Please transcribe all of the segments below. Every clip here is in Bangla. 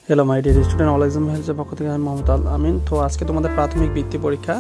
Hello my dear student, all exam হেলথের পক্ষ থেকে আমি মোহাম্মদ আল আমিন। তো আজকে তোমাদের প্রাথমিক বৃত্তি পরীক্ষা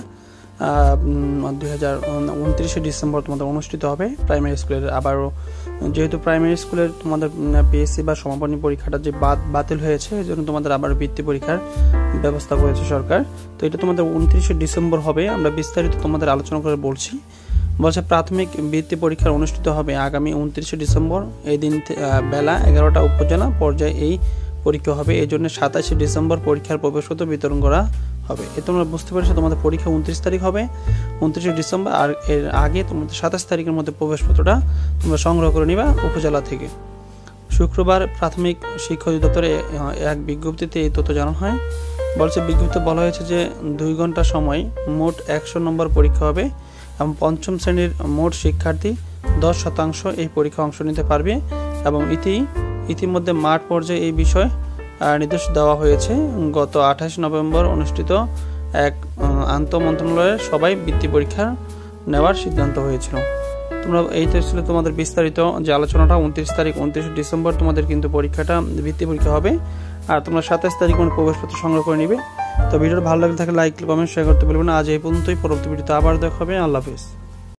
2029 ডিসেম্বর তোমাদের অনুষ্ঠিত হবে প্রাইমারি স্কুলের। আবারও যেহেতু প্রাইমারি স্কুলের তোমাদের পিএসসি বা সমাপনী পরীক্ষাটা যে বাতিল হয়েছে, এই জন্য তোমাদের আবার বৃত্তি পরীক্ষার ব্যবস্থা করেছে সরকার। তো এটা তোমাদের 29 ডিসেম্বর হবে। আমরা বিস্তারিত তোমাদের আলোচনা করে বলছি। বলছে প্রাথমিক বৃত্তি পরীক্ষা অনুষ্ঠিত হবে আগামী 29 ডিসেম্বর। এই দিন বেলা 11টা উপজেলা পর্যায়ে এই পরীক্ষা হবে। এই জন্য 27 ডিসেম্বর পরীক্ষার প্রবেশপত্র বিতরণ করা হবে। এ তোমরা বুঝতে পেরেছো, তোমাদের পরীক্ষা 29 তারিখ হবে, 29 ডিসেম্বর। আর এর আগে তোমাদের 27 তারিখের মধ্যে প্রবেশপত্রটা তোমরা সংগ্রহ করে নিবা উপজেলা থেকে। শুক্রবার প্রাথমিক শিক্ষা অধিদপ্তরে এক বিজ্ঞপ্তিতে এই তথ্য জানানো হয়। বলছে বিজ্ঞপ্তিতে বলা হয়েছে যে 2 ঘন্টা সময় মোট 100 নম্বর পরীক্ষা হবে এবং পঞ্চম শ্রেণীর মোট শিক্ষার্থী 10% এই পরীক্ষা অংশ নিতে পারবে এবং ইতিমধ্যে মাঠ পর্যায়ে এই বিষয়ে নির্দেশ দেওয়া হয়েছে। গত 28 নভেম্বর অনুষ্ঠিত এক আন্তঃমন্ত্রণালয়ের সবাই বৃত্তি পরীক্ষা নেওয়ার সিদ্ধান্ত হয়েছিল। তোমরা এইটা ছিল তোমাদের বিস্তারিত যে আলোচনাটা। 29 ডিসেম্বর তোমাদের কিন্তু পরীক্ষাটা বৃত্তি পরীক্ষা হবে, আর তোমরা 27 তারিখ প্রবেশপত্র সংগ্রহ করে নিবে। তো ভিডিওটা ভালো লাগলে থাকে লাইক, কমেন্ট, শেয়ার করতে বলবেন। আজ এই পর্যন্তই। পরবর্তী ভিডিওতে আবার দেখা হবে। আল্লাহ হাফেজ।